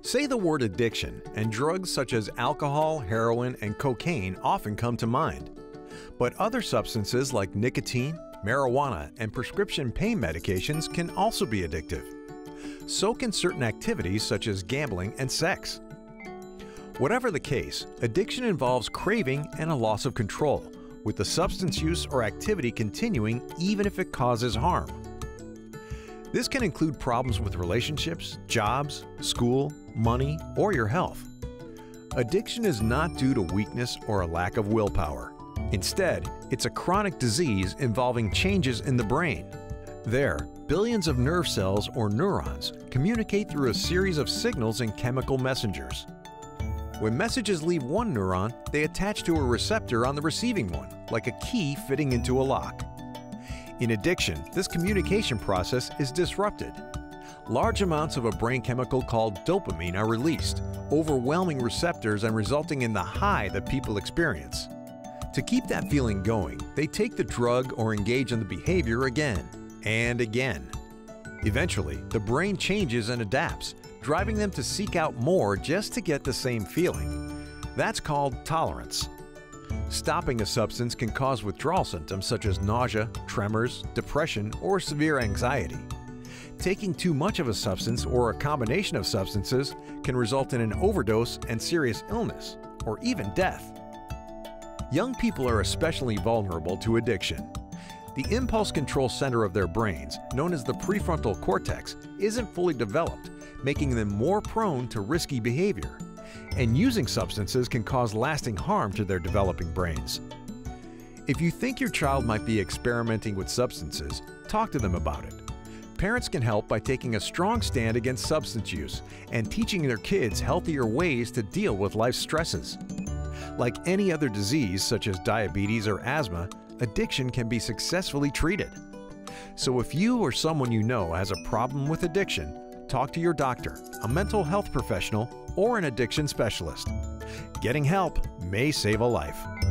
Say the word addiction, and drugs such as alcohol, heroin, and cocaine often come to mind. But other substances like nicotine, marijuana, and prescription pain medications can also be addictive. So can certain activities such as gambling and sex. Whatever the case, addiction involves craving and a loss of control, with the substance use or activity continuing even if it causes harm. This can include problems with relationships, jobs, school, money, or your health. Addiction is not due to weakness or a lack of willpower. Instead, it's a chronic disease involving changes in the brain. There, billions of nerve cells or neurons communicate through a series of signals and chemical messengers. When messages leave one neuron, they attach to a receptor on the receiving one, like a key fitting into a lock. In addiction, this communication process is disrupted. Large amounts of a brain chemical called dopamine are released, overwhelming receptors and resulting in the high that people experience. To keep that feeling going, they take the drug or engage in the behavior again and again. Eventually, the brain changes and adapts, driving them to seek out more just to get the same feeling. That's called tolerance. Stopping a substance can cause withdrawal symptoms such as nausea, tremors, depression, or severe anxiety. Taking too much of a substance or a combination of substances can result in an overdose and serious illness, or even death. Young people are especially vulnerable to addiction. The impulse control center of their brains, known as the prefrontal cortex, isn't fully developed, making them more prone to risky behavior. And using substances can cause lasting harm to their developing brains. If you think your child might be experimenting with substances, talk to them about it. Parents can help by taking a strong stand against substance use and teaching their kids healthier ways to deal with life's stresses. Like any other disease such as diabetes or asthma, addiction can be successfully treated. So if you or someone you know has a problem with addiction, talk to your doctor, a mental health professional, or an addiction specialist. Getting help may save a life.